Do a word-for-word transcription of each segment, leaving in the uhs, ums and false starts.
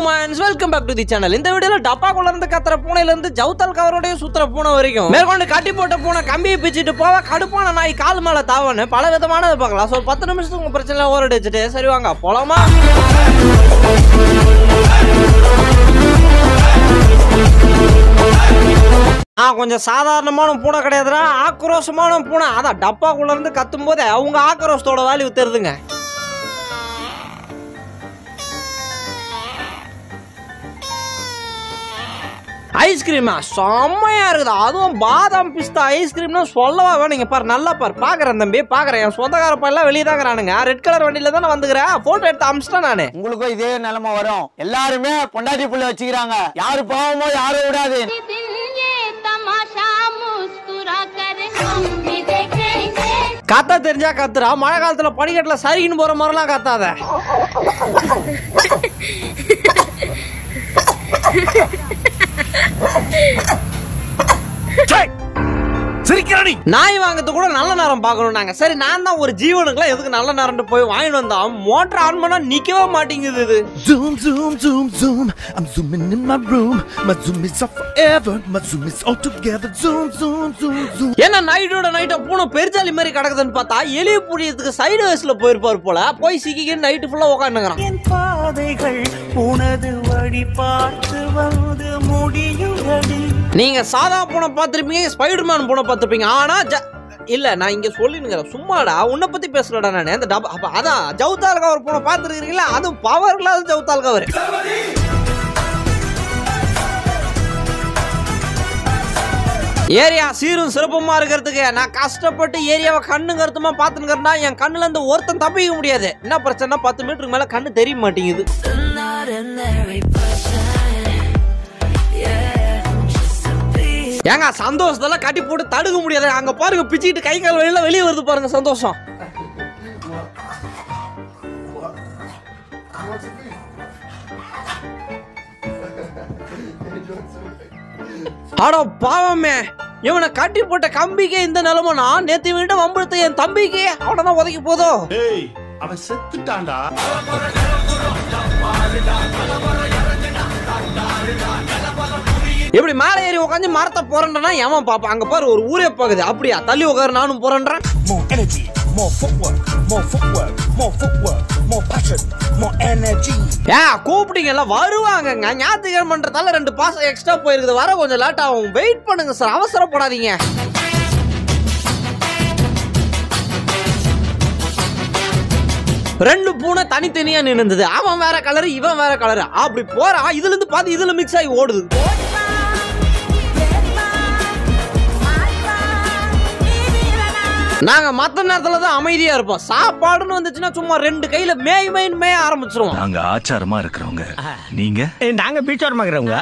humans, welcome back to the channel. இந்த வீடியோல டப்பாக்குள்ள இருந்து கத்துற பூனையில இருந்து ஜவுத்தால் கவரோட சுத்துற பூனை வரைக்கும் மேற்கொண்டு கட்டி போட்ட பூனை கம்பியை பிச்சிட்டு போவ கடுப்பான நாய் கால் மேல தாவன்னு பல விதமானது பார்க்கலாம். சோ பத்து நிமிஷத்துக்கு உங்க பிரச்சனை ஓவர் அடிச்சிட்டு சரி வாங்க போலாமா? ஆ கொஞ்சம் சாதாரணமான பூனை கிடையாதுடா, ஆக்ரோஷமான பூனை. அதான் டப்பாக்குள்ள இருந்து கத்தும் போது அவங்க ஆக்ரோஷத்தோட வேல்யூ தெரியுதுங்க. ஐஸ்கிரீமா செம்மையா இருக்குது, அதுவும் பாதாம் பிஸ்தா ஐஸ்கிரீம்னா சொல்லவா வேணுங்க. பாரு நல்லா பாரு, பாக்குறேன் தம்பி பாக்குறேன். என் சொந்தக்கார பையெல்லாம் வெளியே தாங்கிறானுங்க. ரெட் கலர் வண்டியில தானே வந்துக்கிறேன், போட்டோ எடுத்து அமிச்சிட்டேன் நானு. உங்களுக்கும் இதே நிலைமை வரும். எல்லாருமே பொண்டாட்டி புள்ள வச்சுக்கிறாங்க, யாரு பாவமோ யாரும் விடாது. கத்த தெரிஞ்சா கத்துறா, மழை காலத்துல படிக்கட்டுல சரின்னு போற மாதிரிலாம் கத்தாத. நாய் வாங்கிறது கூட நல்ல நேரம் பார்க்கணும் நாங்க. சரி நான் தான் ஒரு ஜீவனுக்குலாம் எதுக்கு நல்ல நேரம் போய் வாங்கிட்டு வந்தா மோட்டர் ஆன் பண்ணா நிக்கவே மாட்டேங்குது. இது zoom zoom zoom zoom I'm zooming in my room, my zoom is off forever, my zoom is all together, zoom zoom zoom zoom. ஏன்னா நைட்டோட நைட்டா பூனை பெருச்சாலி மாதிரி கிடக்குதுன்னு பார்த்தா எலிய புடியதுக்கு சைடு வயசுல போயிருப்பாரு போல. போய் சிக்கிக்கு நைட்டு ஃபுல்லா உட்காந்துக்கிறான். என் பாதைகள் உனது வழி பார்த்து வந்து முடியுதடி. நீங்க சாதா பூனை பார்த்திருப்பீங்க, ஸ்பைடர்மேன் பூனை பார்த்திருப்பீங்க. ஆனா இல்ல நான் இங்க சொல்லினுங்கிறேன் சும்மாடா, உன்னை பத்தி பேசலடா நானு. அந்த டப்பா அதான் ஜவுத்தால் கவர் பூனை பார்த்துருக்கீங்களா, அதுவும் பவர் இல்லாத ஜவுத்தால் கவர். ஏரியா சீரும் சிறப்புமா இருக்கிறதுக்கு நான் கஷ்டப்பட்டு ஏரியாவை கண்ணு கருத்துமா பாத்துக்கிறேன்னா என் கண்ணுல இருந்து ஒருத்தன் தப்பிக்க முடியாது. என்ன பிரச்சனை, பத்து மீட்டருக்கு மேல கண்ணு தெரிய மாட்டேங்குது. ஏங்க சந்தோஷத்தெல்லாம் கட்டி போட்டு தடுக்க முடியாது. அங்க பாருங்க பிச்சுக்கிட்டு கை கால் வெளியில வெளியே வருது பாருங்க சந்தோஷம். ஆடோ பாவமே, இவனை கட்டி போட்ட கம்பிக்கே இந்த நிலைமைனா நேத்து வீட்டு வம்படுத்த என் தம்பிக்கு அவனதான் உதைக்க போதோ. அவன் செத்துட்டான்டா. எப்படி மேலே ஏறி உட்காந்து மரத்தை போறேன்னா ஏன் பாப்பா, அங்க பாரு ஒரு ஊரே பாக்குது. அப்படியா தள்ளி உட்காரு நானும் போறேன்றேன். More energy, more footwork, more footwork, more footwork, more passion, more energy. ஏ கூப்பிட்டீங்க எல்லாம் வருவாங்கங்க. ஞாயிற்றுக்கிழமைன்றதால ரெண்டு பாசம் எக்ஸ்ட்ரா போயிருக்குது, வர கொஞ்சம் லேட் ஆகும். வெயிட் பண்ணுங்க சார், அவசரப்படாதீங்க. ரெண்டு பூனை தனித்தனியா நின்னுது. அவன் வேற கலரு இவன் வேற கலரு. அப்படி போறான், இதுல இருந்து பாத்து இதுல மிக்ஸ் ஆகி ஓடுது. நாங்க மத்த நேரத்துல தான் அமைதியா இருப்போம். சாப்பாடுன்னு வந்துச்சுன்னா சும்மா ரெண்டு கையில மேய் மேய் மேய ஆரம்பிச்சிருவோம். நாங்க ஆச்சாரமா இருக்கிறவங்க, நீங்க நாங்க பீச்சாரமா இருக்கிறவங்க.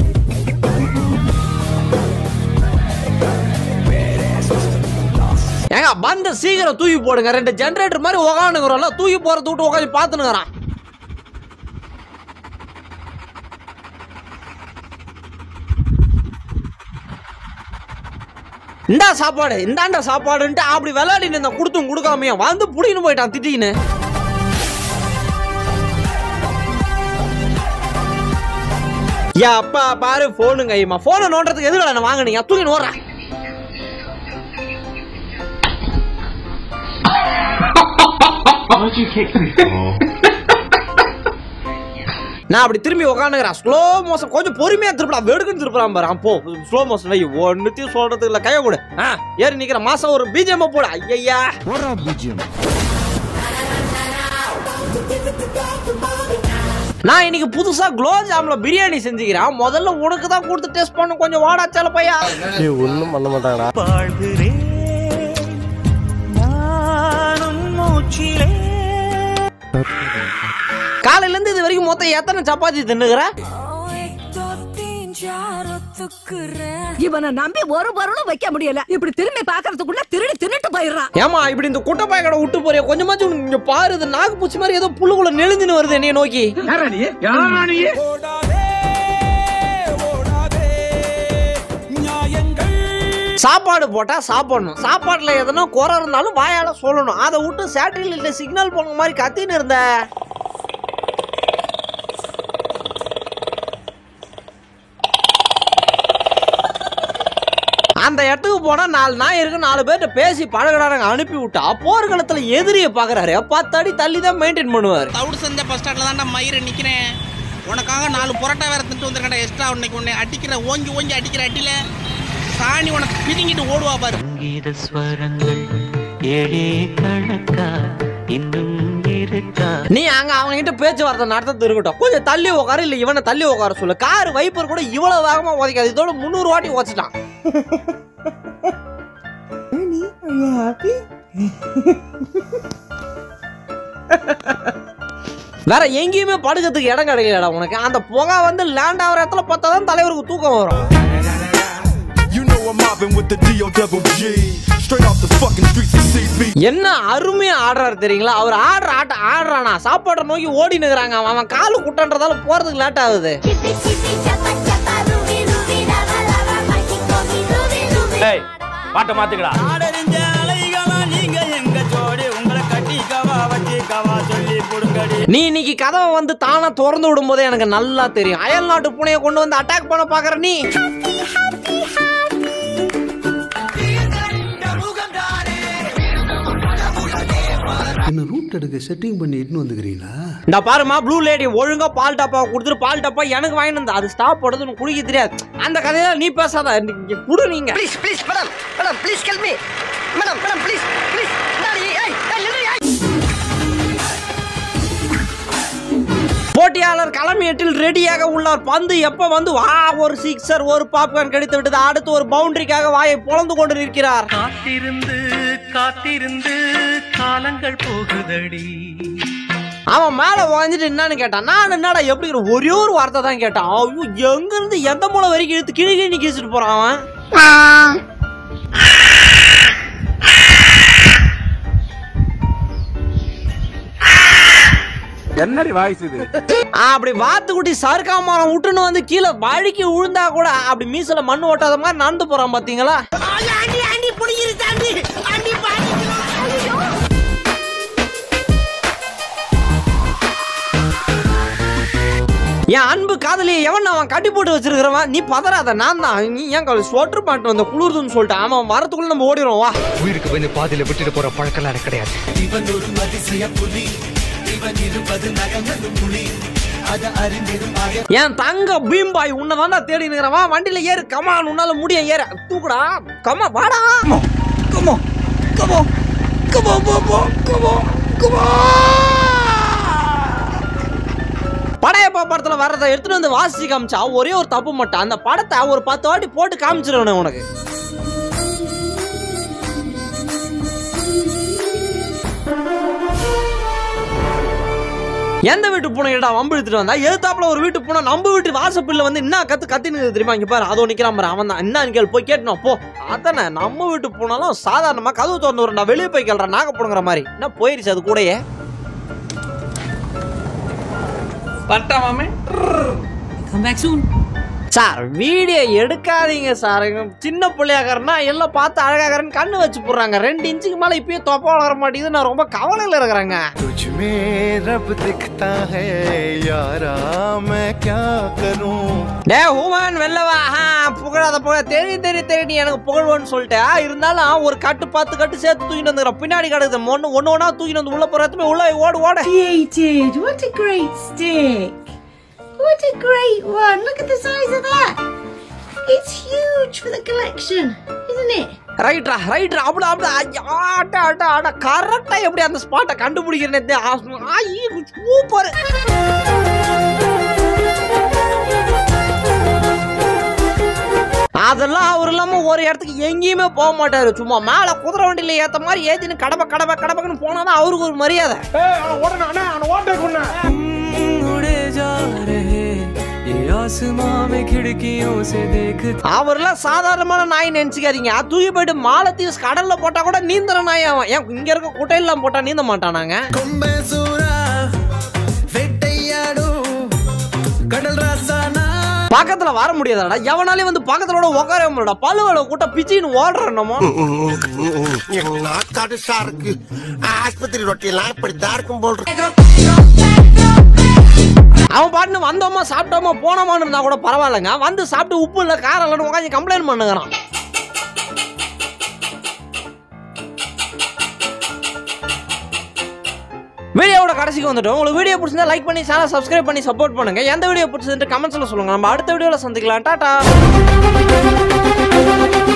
ஏங்க பந்த சீக்கிரம் தூக்கி போடுங்க. ரெண்டு ஜெனரேட்டர் மாதிரி உக்காந்துக்கிறோம்ல, தூக்கி போறது விட்டு உட்காந்து பாத்துனுங்கிறான். இந்தா சாப்பாடு இந்தாண்ட சாப்பாடுன்ட்டு அப்படி விளையாடினு இந்த கொடுத்தும் கொடுக்காமையா வந்து புடின்னு போயிட்டான் திட்டின்னு. யா அப்பா பாரு போனுங்க ஐயமா, போனை நோண்டுறதுக்கு எதுக்கு நான் வாங்கினீங்க, தூக்கி நோடுறேன். நான் அப்படி திரும்பி உட்காந்துக்கிறேன். ஸ்லோ மோஷன் கொஞ்சம் பொறுமையா திருப்பலாம், வெடுக்குன்னு திருப்பலாம் பாரு. அப்போ ஸ்லோ மோஷன் வை ஒன்னுத்தையும் சொல்றதுக்கு இல்ல, கைய கூட ஏறி நிக்கிற மாசம் ஒரு பிஜிஎம் போட. ஐயா நான் இன்னைக்கு புதுசா குலோப் ஜாம்ல பிரியாணி செஞ்சுக்கிறேன். முதல்ல உனக்கு தான் கொடுத்து டெஸ்ட் பண்ண, கொஞ்சம் வாடாச்சால பையா. ஒண்ணும் பண்ண மாட்டாங்கடா. காலையில இருந்து இது வரைக்கும் மொத்தம் எத்தனை சப்பாத்தி தின்னுகிற? இவனை நம்பி ஒரு பொருளும் வைக்க முடியல. இப்படி திரும்பி பாக்குறதுக்குள்ள திருடி தின்னுட்டு போயிடுறான். ஏமா இப்படி இந்த குட்டை பாய்க்கடை விட்டு போறிய, கொஞ்சமாச்சும் இங்க பாரு. இது நாக்கு பூச்சி மாதிரி ஏதோ புழுக்குள்ள நெளிஞ்சுன்னு வருது என்னைய நோக்கி. சாப்பாடு போட்டா சாப்பிடணும், சாப்பாடுல எதனா குறை இருந்தாலும் வாயால சொல்லணும். அதை விட்டு சேட்டலைட்ல சிக்னல் போன மாதிரி கத்தின்னு இருந்த அந்த இடத்துக்கு போனா நாலு நாய் இருக்கு, நாலு பேர்ட்ட பேசி பழகிறாங்க, அனுப்பி விட்டா போர்க்களத்துல எதிரிய பாக்குறாரு, பத்து அடி தள்ளி தான் மெயின்டைன் பண்ணுவாரு. தவுடு செஞ்ச பஸ் ஸ்டாண்ட்ல தான் மயிரை நிக்கிறேன், உனக்காக நாலு புரோட்டா வேற திட்டு வந்திருக்கேன் எக்ஸ்ட்ரா. உன்னைக்கு உன்னை அடிக்கிற ஓங்கி ஓங்கி அடிக்கிற அடியில சாணி உனக்கு பிதிங்கிட்டு ஓடுவா பாரு. நீ அங்க அவங்க கிட்ட பேச்சுவார்த்தை நடத்த இருக்கட்டும், கொஞ்சம் தள்ளி உட்காரு, இல்ல இவனை தள்ளி உட்கார சொல்லு. கார் வைப்பர் கூட இவ்வளவு வேகமா உதைக்காது, இதோட முன்னூறு வாட்டி உதச்சிட்டான். வேற எங்கேயுமே படுக்கிறதுக்கு இடம் கிடைக்கலடா உனக்கு. அந்த புகை வந்து லேண்ட் ஆகிற இடத்துல பார்த்தாதான் தலைவருக்கு தூக்கம் வரும். என்ன அருமையா ஆடுறாரு தெரியுங்களா? அவர் ஆடுற ஆட்ட ஆடுறானா சாப்பாட்டை நோக்கி ஓடி நிக்கிறாங்க. அவன் காலு குட்டன்றதால போறதுக்கு லேட் ஆகுது. பாட்டை மாத்துக்கடா. நீ இன்னைக்கு கதவை வந்து தானா திறந்து விடும் போதே எனக்கு நல்லா தெரியும். அயல் நாட்டு பூனையை கொண்டு வந்து அட்டாக் பண்ண பாக்குற நீ. என்ன ரூட் எடுக்க செட்டிங் பண்ணி இட்டுன்னு வந்துக்கிறீங்களா? இந்த பாருமா, ப்ளூ லேடி ஒழுங்கா பால் டப்பா கொடுத்துட்டு பால் டப்பா எனக்கு வாங்கிட்டு வந்து அது ஸ்டாப் போடுறது குடிக்க தெரியாது. அந்த கதையில நீ பேசாத, குடு நீங்க. Please please madam madam please help me madam madam please please. போட்டியாளர் களம் எட்டில் ரெடியாக உள்ளார். பந்து எப்ப வந்து வா ஒரு சிக்ஸர் ஒரு பாப்கார்ன் கிடைத்து விட்டது. அடுத்து ஒரு பவுண்டரிக்காக வாயை பொளந்து கொண்டு இருக்கிறார். காத்திருந்து காத்திருந்து காலங்கள் போகுதடி. அவன் மேல உட்காந்துட்டு என்னன்னு கேட்டான். நான் என்னடா எப்படி ஒரே ஒரு வார்த்தை தான் கேட்டான். ஐயோ, எங்க இருந்து எந்த மூலை வரைக்கும் எடுத்து கிழி கிழி கீசிட்டு போறான் அவன். என்னடி வாய்ஸ் இது? அப்படி வாத்துக்குட்டி சறுக்காமரம் விட்டுன்னு வந்து கீழே வழுக்கி விழுந்தா கூட அப்படி மீசல மண்ணு ஓட்டாத மாதிரி நடந்து போறான் பாத்தீங்களா? என் அன்பு காதலி எவன் அவன் கட்டி போட்டு வச்சிருக்கிறவன். நீ பதறாத, நான் தான். நீ ஏன் ஸ்வெட்டர் பேண்ட் வந்து குளிர்துன்னு சொல்லிட்டு அவன் வரத்துக்குள்ள நம்ம ஓடிடுவோம். வா, உயிருக்கு வந்து பாதியில விட்டுட்டு போற பழக்கம் எனக்கு கிடையாது. என் தங்க பீம்பாய் உன்னதான்டா தேடி நிக்கிறவா. வண்டியில ஏறு, கமான், உன்னால முடிய ஏற, தூக்குடா, கமா, வாடா, come on come on come on come on come on come on. Padayappa படத்துல வர்றதை எடுத்துட்டு வந்து வாசி காமிச்சா ஒரே ஒரு தப்பு மட்டும், அந்த படத்தை ஒரு பத்து வாட்டி போட்டு காமிச்சிருவேன் உனக்கு. எந்த வீட்டு பூனை கிட்ட வம்பு எடுத்துட்டு வந்தா எதிர்த்தாப்புல ஒரு வீட்டு பூனை நம்ம வீட்டு வாசப்பில்ல வந்து என்ன கத்து கத்தின்னு தெரியுமா? இங்க பாரு, அதோ நிக்கிறான் பாரு, அவன் தான். என்ன கேள் போய் கேட்டணும் போ. அதானே நம்ம வீட்டு பூனாலும் சாதாரணமா கதவு திறந்து வரண்டா, வெளியே போய் கேள்றா நாக போடுங்கிற மாதிரி. என்ன போயிருச்சு அது கூடயே. பட்டா மாமே. Come back soon. Sir video எடுக்காதீங்க சார். சின்ன பிள்ளையாக்கிறனா எல்லாம் பார்த்து அழகாகிறன்னு கண்ணு வச்சு போடுறாங்க. ரெண்டு இன்ச்சுக்கு மேல இப்பயே தொப்ப வளர மாட்டேங்குது. நான் ரொம்ப கவலையில இருக்கிறேங்க. तुझमे रब दिखता है यारा मैं क्या करूं. டே ஹூமன் வெல்லவா, புகழாத புகழ தெரி தெரி தெரி நீ எனக்கு புகழ்வன்னு சொல்லிட்டா. இருந்தாலும் ஒரு கட்டு பத்து கட்டு சேர்த்து தூக்கிட்டு வந்துக்கிறேன். பின்னாடி கிடக்குது ஒன்னு ஒன்னு ஒன்னா தூக்கிட்டு வந்து உள்ள போறதுமே உள்ள ஓடு ஓடு. Created. What a great stick. What a great one. Look at the size of that. It's huge for the collection, isn't it? ரைட்ரா ரைட்ரா அப்படி அப்படி ஆட்ட ஆட்ட ஆட்ட கரெக்டா எப்படி அந்த ஸ்பாட்டை கண்டுபிடிக்கிறேன். சூப்பர். அதெல்லாம் அவர் இல்லாம ஒரு இடத்துக்கு எங்கேயுமே போக மாட்டாரு. சும்மா மேல குதிரை வண்டியில ஏத்த மாதிரி ஏத்தின்னு கடப்ப கடப்ப கடப்பக்குன்னு போனாதான் அவருக்கு ஒரு மரியாதை. அவர்லாம் சாதாரணமான நாய் நினைச்சுக்காதீங்க. தூக்கி போயிட்டு மாலத்தீவ்ஸ் கடல்ல போட்டா கூட நீந்தற நாய் அவன். ஏன் இங்க இருக்க குட்டையெல்லாம் போட்டா நீந்த மாட்டானாங்க? பக்கத்துல வர முடியாதாடா, எவனாலே வந்து பக்கத்துல உட்கார முடியாடா. பழுவல கூட்ட பிச்சின்னு ஓடுற என்னமோ. ஆஸ்பத்திரி ரொட்டியெல்லாம் இப்படித்தான் இருக்கும் போல். அவன் பாட்டுன்னு வந்தோமா சாப்பிட்டோமா போனோமான்னு இருந்தா கூட பரவாயில்லைங்க. வந்து சாப்பிட்டு உப்பு இல்லை காரம் இல்லைன்னு உட்காந்து கம்ப்ளைண்ட் பண்ணுகிறான். வீடியோவோட கடைசிக்கு வந்துட்டோம். உங்களுக்கு வீடியோ பிடிச்சிருந்தா லைக் பண்ணி சேனல் சப்ஸ்கிரைப் பண்ணி சப்போர்ட் பண்ணுங்க. எந்த வீடியோ பிடிச்சிருந்து கமெண்ட்ஸ்ல சொல்லுங்க. நம்ம அடுத்த வீடியோல சந்திக்கலாம். டாடா.